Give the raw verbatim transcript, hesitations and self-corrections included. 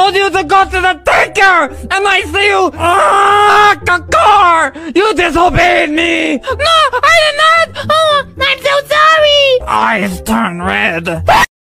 told you to go to the daycare, and I see you ah, a car. You disobeyed me. No, I did not. Oh, I'm so sorry. Eyes turn red.